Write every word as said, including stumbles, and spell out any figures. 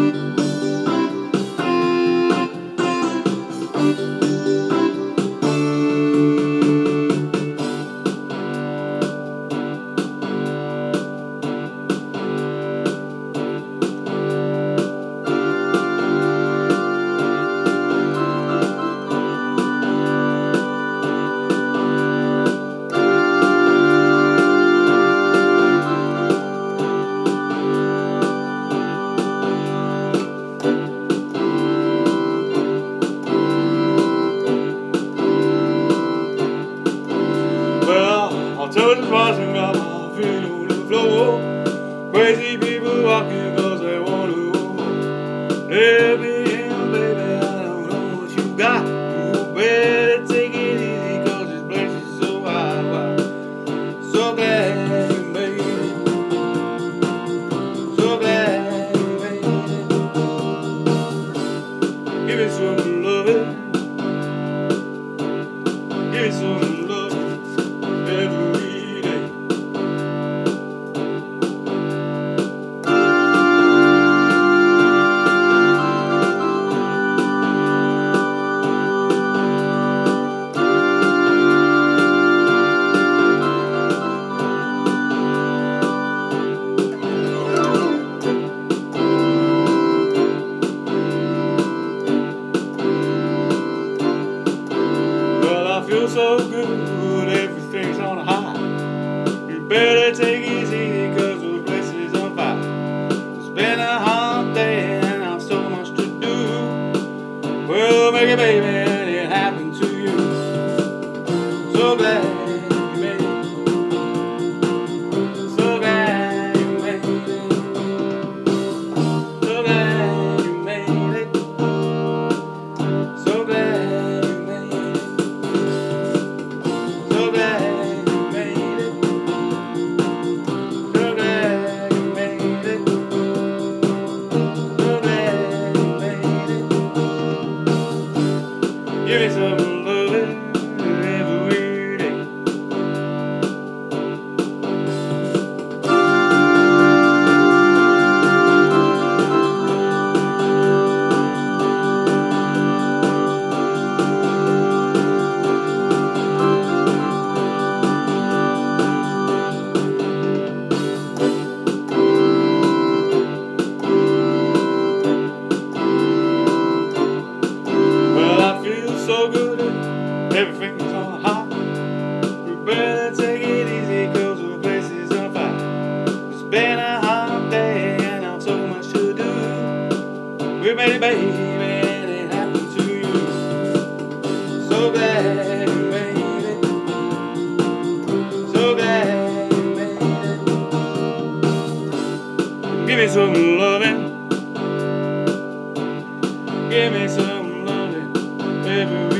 Touching washing got my feet on the floor. Crazy people walking cause they want to let me in, baby. I don't know what you got. You better take it easy cause this place is so high. Wow. So glad you made it. So glad you made it. Give me some loving. Give me some loving. Every feel so good, everything's on a high. You better take it easy cause the place is on fire. It's been a hot day and I've so much to do. Well, make it, baby, and it happened to you. So glad you made it. So glad you made it. So glad you made it. So glad. Give me some loving every day. So good, everything's on high. We better take it easy cause the place is on fire. It's been a hot day and I've so much to do. We made it, baby, and it happened to you. So glad you made it. So glad you made it. Give me some loving. Give me some loving. Every